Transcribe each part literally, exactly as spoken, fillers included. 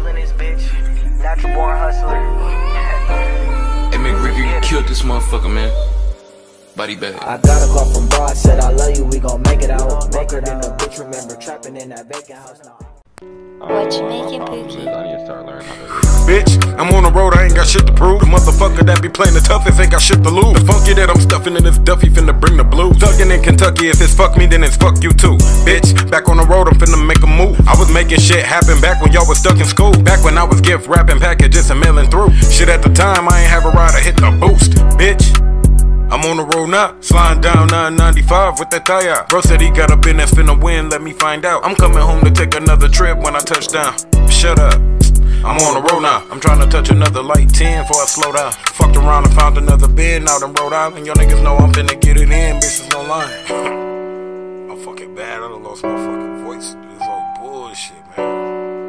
killing this bitch. Natural born hustler. Hey, McRick, you killed this motherfucker, man. Body bag. I got a call from Broad, said I love you, we gon' make it out. Make her than a bitch, remember trapping in that vacant house now. What you making, Pookie? I need to start learning how to do. Bitch, I'm on the road, I ain't got shit to prove. The motherfucker that be playing the toughest ain't got shit to lose. The funky that I'm stuffing in this Duffy finna bring the blues. Thuggin' in Kentucky, if it's fuck me, then it's fuck you too. Bitch, back on the road, I'm finna make a move. I was making shit happen back when y'all was stuck in school. Back when I was gift wrapping packages and mailing through. Shit at the time, I ain't have a ride, I hit the boost. Bitch, I'm on the road now, sliding down nine ninety-five with that tire. Bro said he got a business finna win, let me find out. I'm coming home to take another trip when I touch down. Shut up, I'm on the road now. I'm trying to touch another light ten before I slow down. Fucked around and found another bin out in Rhode Island. Y'all niggas know I'm finna get it in, bitches no line. I'm fucking bad, I done lost my fucking voice. This all bullshit, man.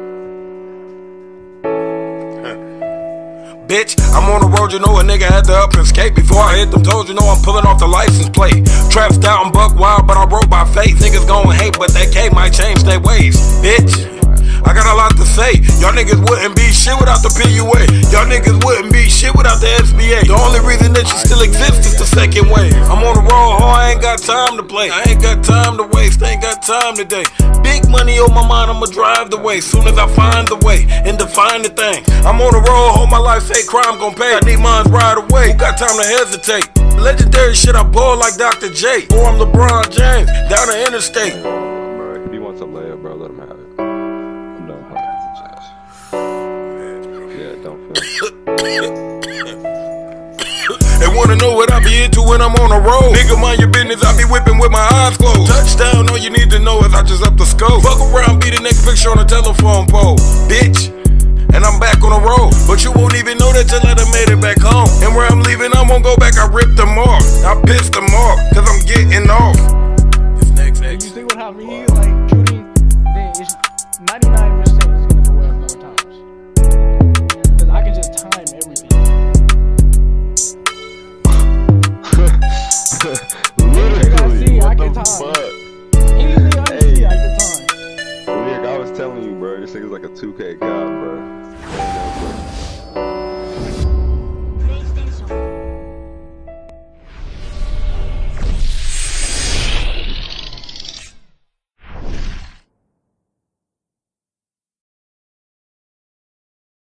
Bitch, I'm on the road, you know a nigga had to up and skate. Before I hit them toes, you know I'm pulling off the license plate. Trapped out and buck wild, but I rode by faith. Niggas gon' hate, but that K might change their ways. Bitch, I got a lot to say. Y'all niggas wouldn't be shit without the P U A. Y'all niggas wouldn't be shit without the S B A. The only reason that you still exist is the second wave. I'm on the road, ho, I ain't got time to play. I ain't got time to waste, I ain't got time today. Big money on my mind, I'ma drive the way. Soon as I find the way and define the thing. I'm on the road, hold my life, say crime gon' pay. I need mines right away, who got time to hesitate? Legendary shit, I ball like Doctor J. Or I'm LeBron James, down the interstate. Bro, if he wants a layup, bro, let him have it. I'm done with Yeah, don't feel They wanna know what I be into when I'm on the road. Nigga, mind your business, I be whipping with my eyes closed. Touchdown, all you need to know is I just up the scope. Fuck around, be the next picture on the telephone pole. Bitch, and I'm back on the road. But you won't even know that till I done made it back home. And where I'm leaving, I won't go back, I ripped them off. I pissed them off, cause I'm getting off. This next, next. You see what happened here? Like, shooting, then it's ninety-nine percent is gonna go in four times. Cause I can just time everything. Literally, I what can the time. fuck? Anything I can Hey. see, I can time. Weird, I was telling you, bro, this nigga's like a two K god, bro.